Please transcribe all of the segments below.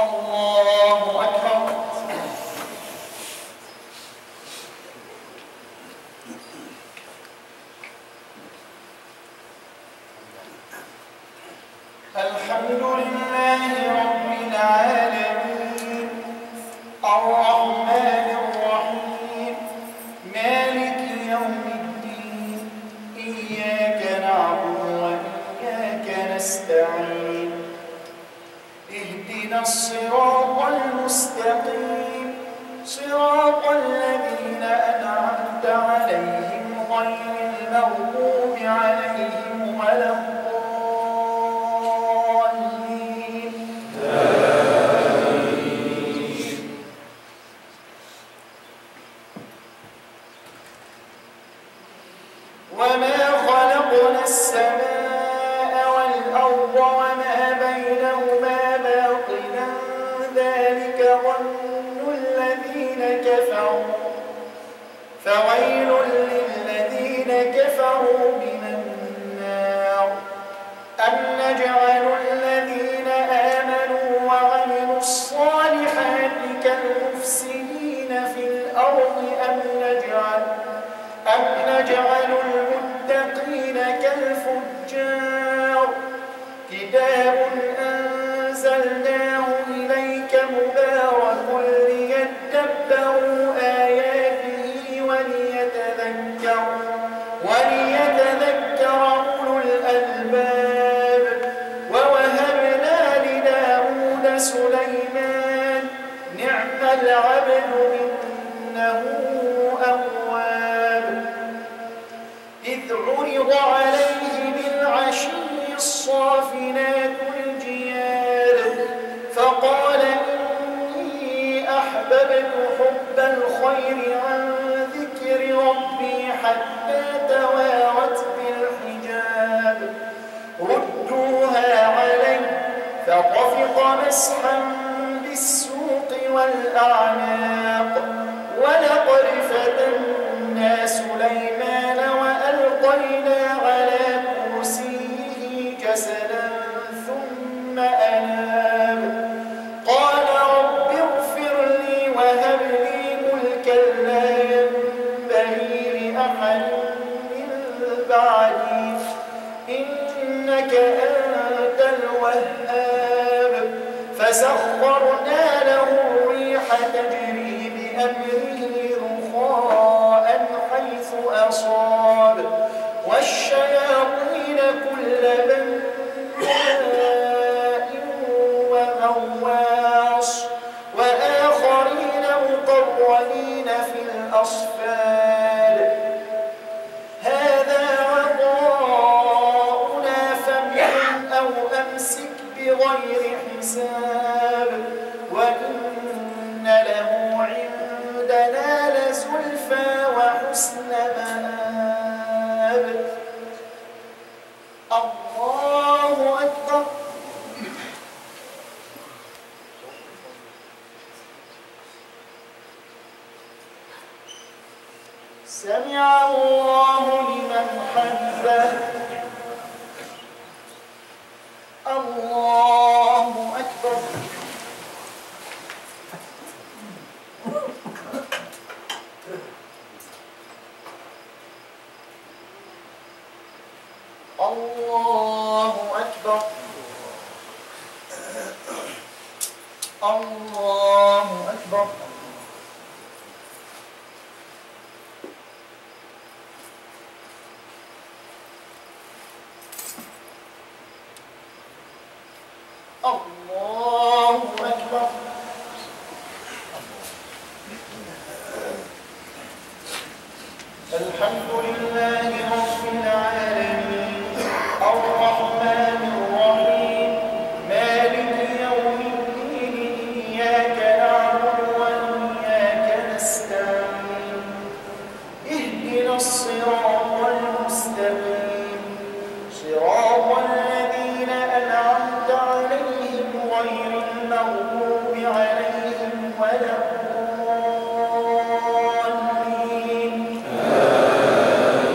الله أكبر. الحمد لله رب العالمين الرحمن الرحيم مالك يوم الدين إياك نعبد وإياك نستعين اهدنا الصراط المستقيم صراط الذين أنعمت عليهم غير المغضوب عليهم ولا الضالين. وما خلقنا السماء والأرض وما بينهما باطلا ذلك ظن الذين كفروا فويل للذين كفروا من النار. أم نجعل الذين آمنوا وعملوا الصالحات كالمفسدين في الأرض أم نجعل المتقين كالفجار. كتاب أنزلناه إليك مبارك ليدبروا آياته وليتذكر أولو الألباب. ووهبنا لداود سليمان نعم العبد إنه أواب. إذ عرض عليه بالعشي الصافنات الجياد فقال إني أحببت حب الخير عن ذكر ربي حتى توارت بالحجاب. ردوها علي فطفق مسحا بالسوق والأعناق. ولقد فتنا سليمان وألقينا على كرسيه جسدا ثم أناب. قال رب اغفر لي وهب لي ملكا لا ينبغي لأحد من بعدي إنك أنت الوهاب. فسخرنا له الريح تجري بأمره رخاء حيث أصاب والشياطين كل بناء وغواص وآخرين مقرنين في الأصفاد. هذا عطاؤنا فامنن أو أمسك بغير حساب. وإن له عندنا لزلفى وحسن مآب. الله أكبر. سمع الله لمن حمده. الله أكبر. الله أكبر. الله أكبر. الله أكبر. الحمد لله رب العالمين الرحمن الرحيم مالك يوم الدين إياك نعبد وإياك نستعين اهدنا الصراط المستقيم صراط الذين أنعمت عليهم غير المغضوب عليهم ولا الضالين.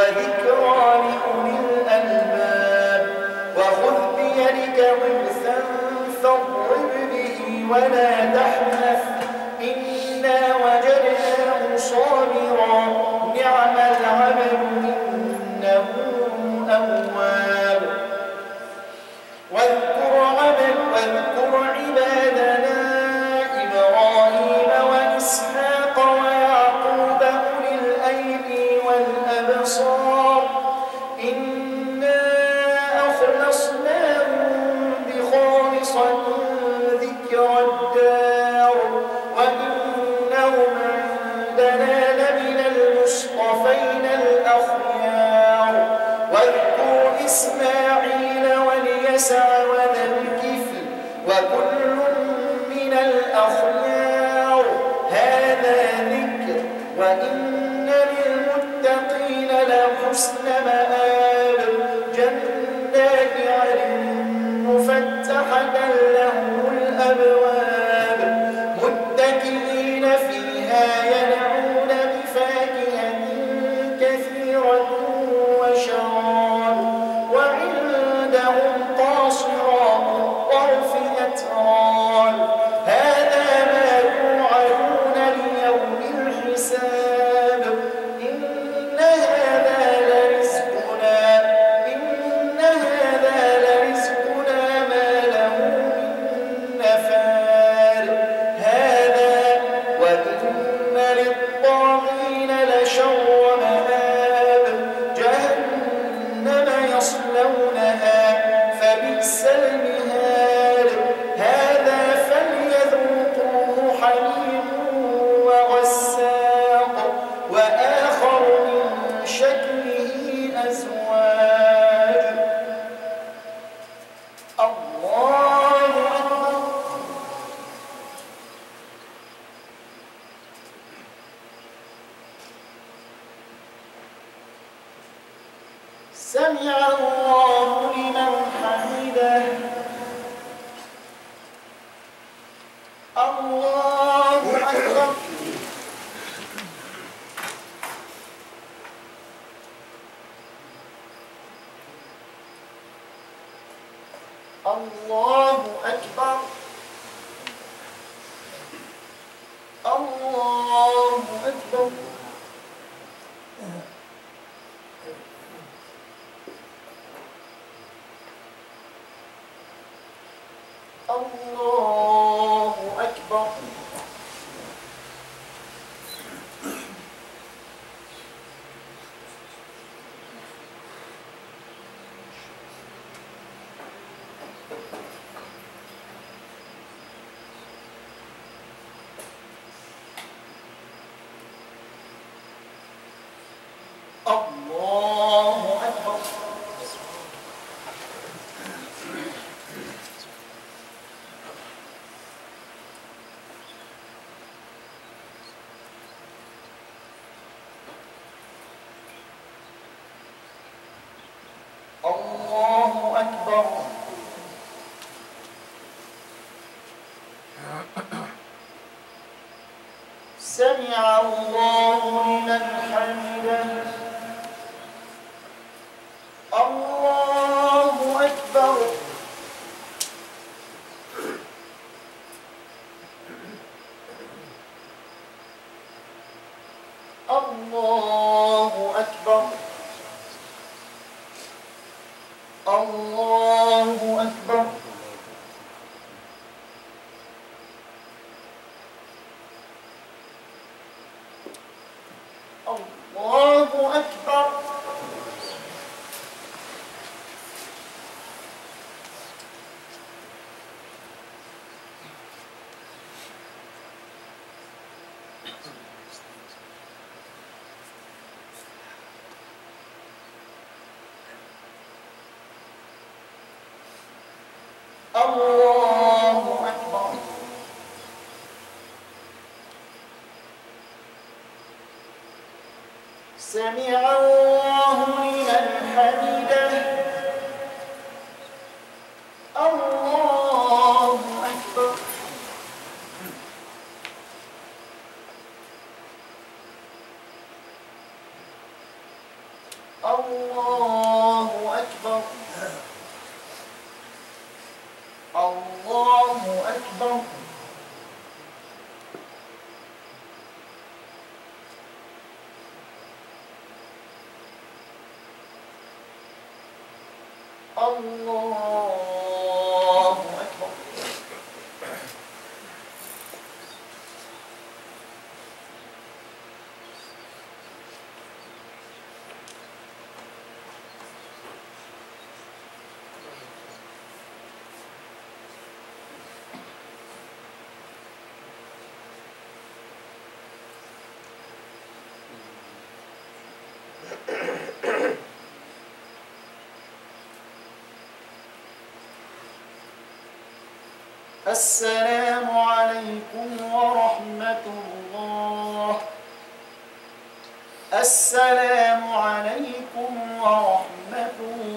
وذكرى لأولي الألباب وخذ بيدك ضغثا فاضرب به ولا تحنث إنا وجدناه صابرا نعم العبد إنه أواب واذكر عبادنا إبراهيم وإسحاق ويعقوب أولي الأيدي والأبصار إنا أخلصناهم بخالصة ذكر الدار وإنهم عندنا لمن المصطفين الأخيار واذكر إسماعيل واليسع وذا الكفل وكل من الأخيار هذا ذكر وإن للمتقين لحسن مآب جنات عدن مفتحة لهم الأبواب متكئين فيها يدعون بفاكهة كثيرة وشراب وعندهم قاصرات الطرف أتراب هذا ما توعدون ليوم الحساب إن هذا لرزقنا ما له من نفاد هذا وإن للطاغين لشر مآب جهنم يصلونها فبئس المهاد هذا فليذوقوه حميم وغساق وآخر من شكله أزواج الله أكبر سمع الله لمن حمده الله أكبر الله أكبر الله أكبر الله أكبر الله أكبر الله أكبر سمع الله لمن حمده الله أكبر الله أكبر الله أكبر الله أكبر الله أكبر سمع الله لمن حمده الله أكبر الله أكبر. الله أكبر. الله أكبر. السلام عليكم ورحمة الله. السلام عليكم ورحمة الله.